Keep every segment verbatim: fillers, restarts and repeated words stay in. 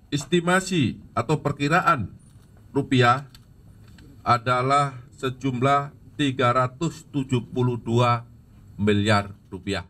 Estimasi atau perkiraan rupiah adalah sejumlah tiga ratus tujuh puluh dua miliar rupiah.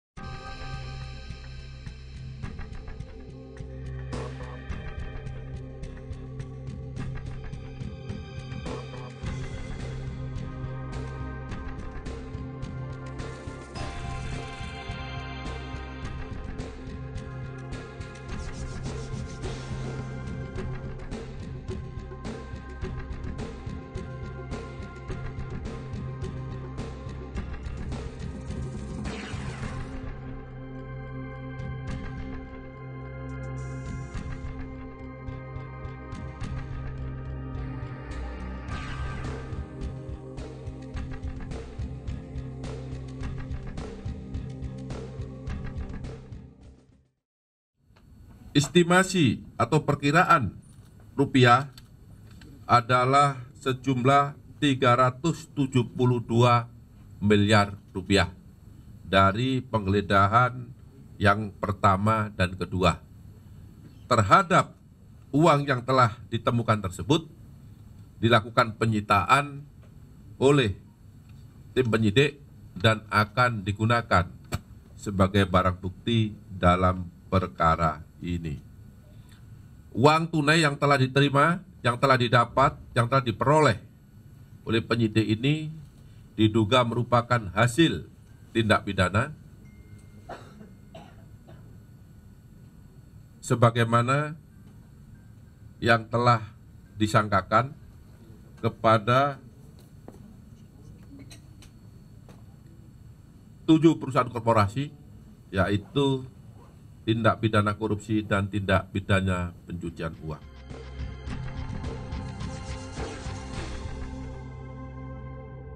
Estimasi atau perkiraan rupiah adalah sejumlah tiga ratus tujuh puluh dua miliar rupiah dari penggeledahan yang pertama dan kedua. Terhadap uang yang telah ditemukan tersebut, dilakukan penyitaan oleh tim penyidik dan akan digunakan sebagai barang bukti dalam perkara ini. Uang tunai yang telah diterima, yang telah didapat, yang telah diperoleh oleh penyidik ini diduga merupakan hasil tindak pidana sebagaimana yang telah disangkakan kepada tujuh perusahaan korporasi, yaitu tindak pidana korupsi dan tindak pidana pencucian uang.